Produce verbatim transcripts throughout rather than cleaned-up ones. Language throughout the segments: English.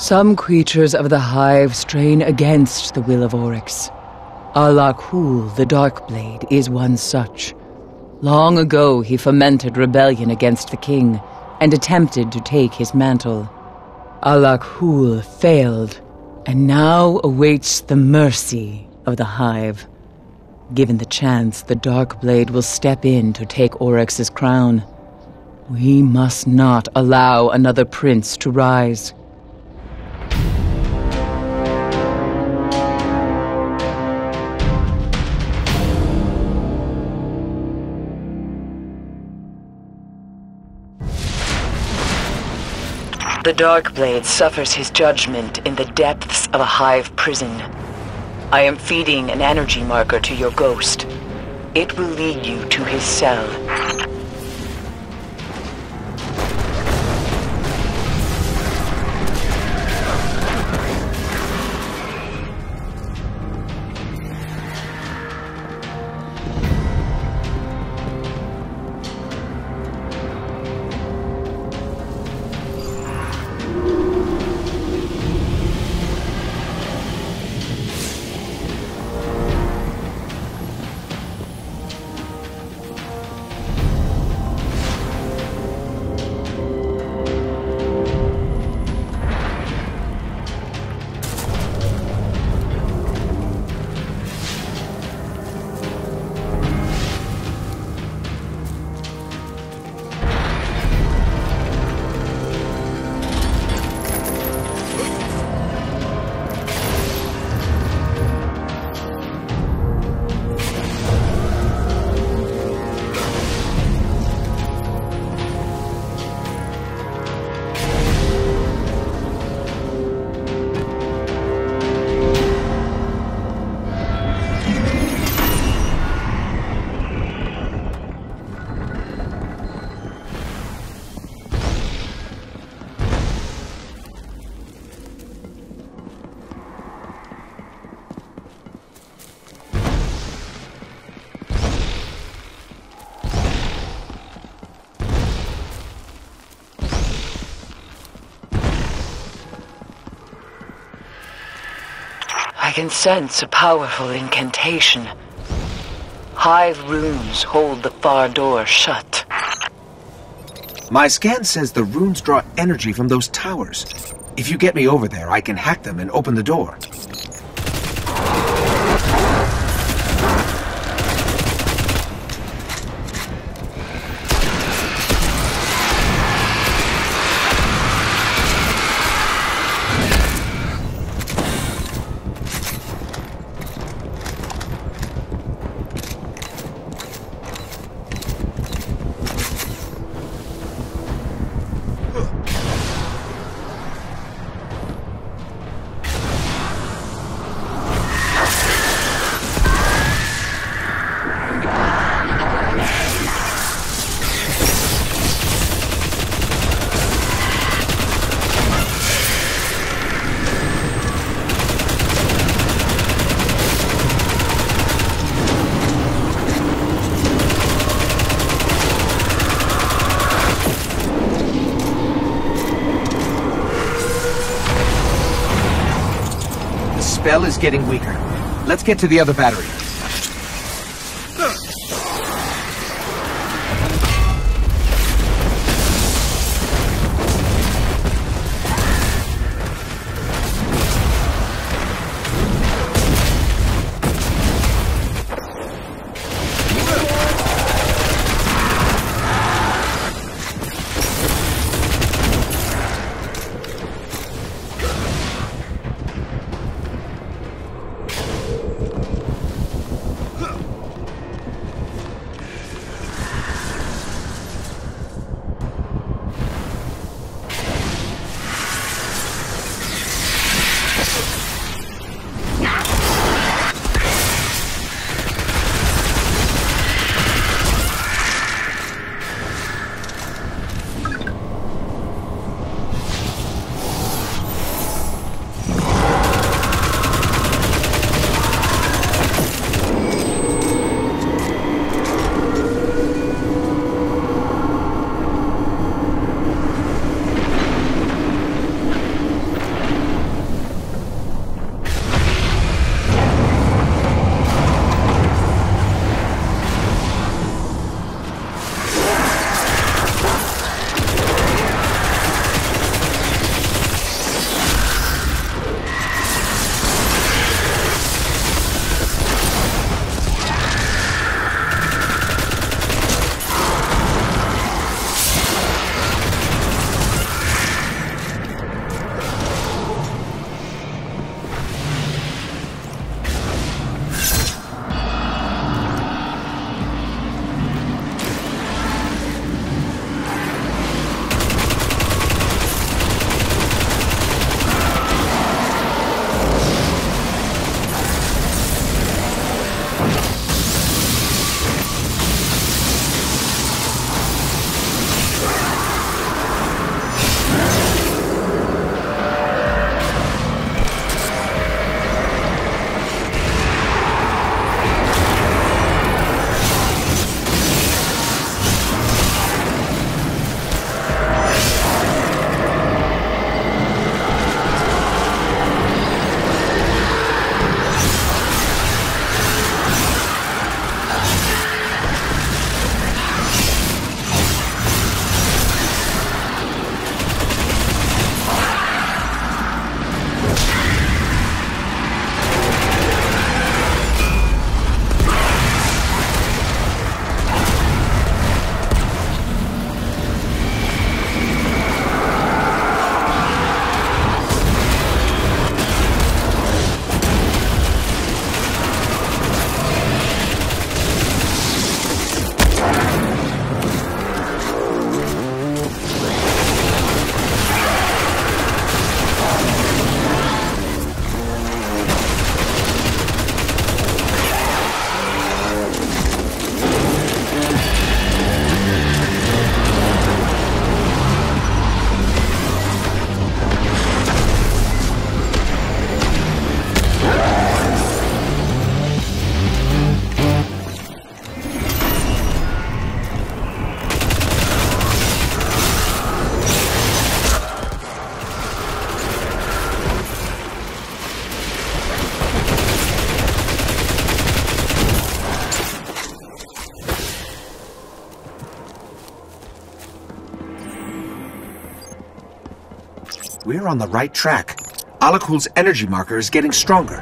Some creatures of the Hive strain against the will of Oryx. Alakul, the Darkblade, is one such. Long ago he fomented rebellion against the king, and attempted to take his mantle. Alakul failed, and now awaits the mercy of the Hive. Given the chance, the Darkblade will step in to take Oryx's crown. We must not allow another prince to rise. The Darkblade suffers his judgment in the depths of a Hive prison. I am feeding an energy marker to your ghost. It will lead you to his cell. I can sense a powerful incantation. Hive runes hold the far door shut. My scan says the runes draw energy from those towers. If you get me over there, I can hack them and open the door. The spell is getting weaker. Let's get to the other battery. we're on the right track. Alakul's energy marker is getting stronger.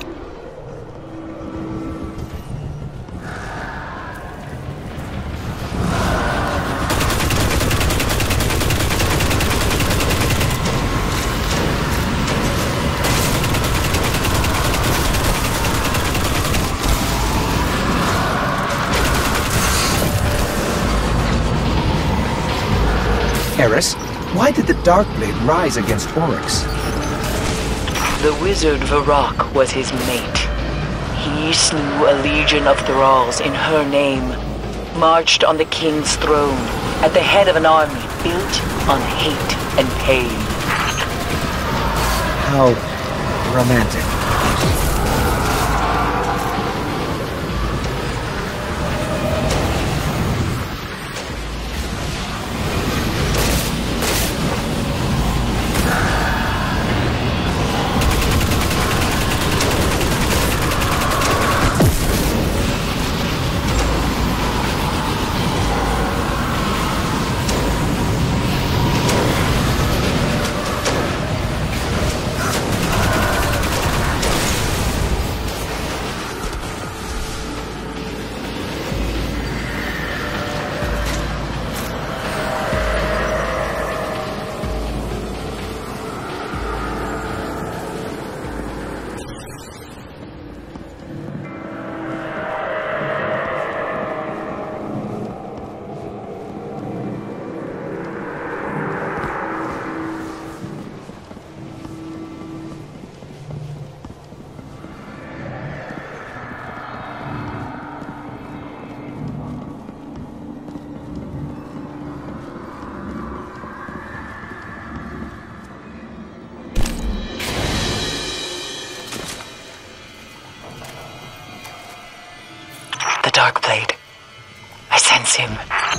Eris, why did the Darkblade rise against Oryx? The wizard Varrock was his mate. He slew a legion of thralls in her name, marched on the king's throne at the head of an army built on hate and pain. How romantic. The Darkblade. I sense him.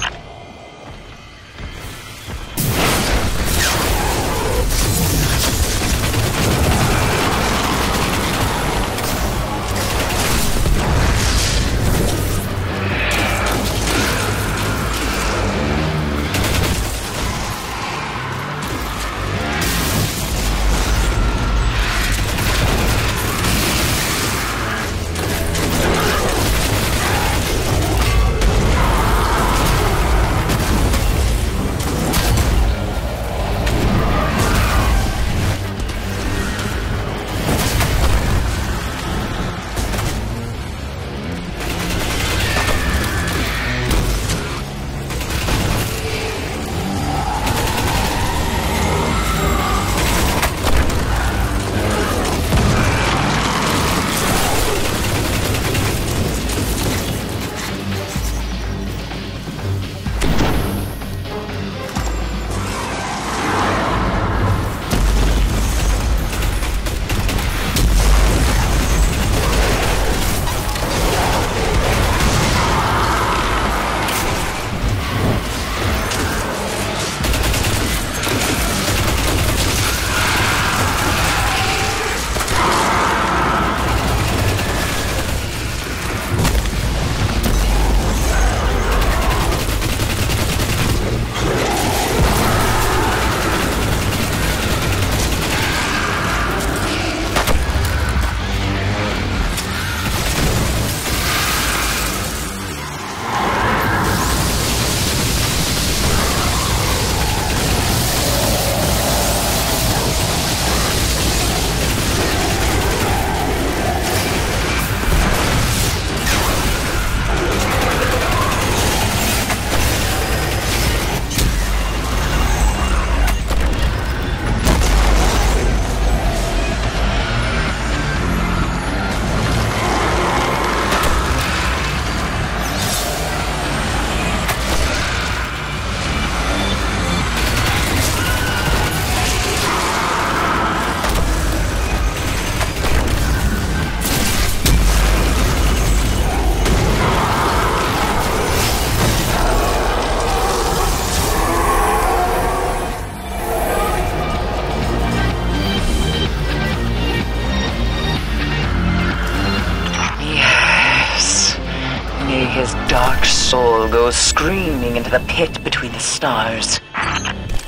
His dark soul goes screaming into the pit between the stars.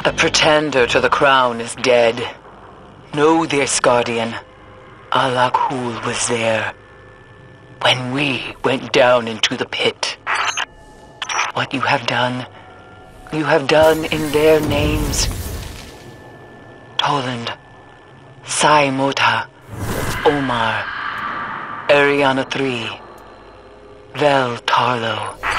The pretender to the crown is dead. Know this, Guardian. Al-Akhul was there when we went down into the pit. What you have done, you have done in their names. Toland, Sai Mota, Omar, Ariana three, Vel Tarlo.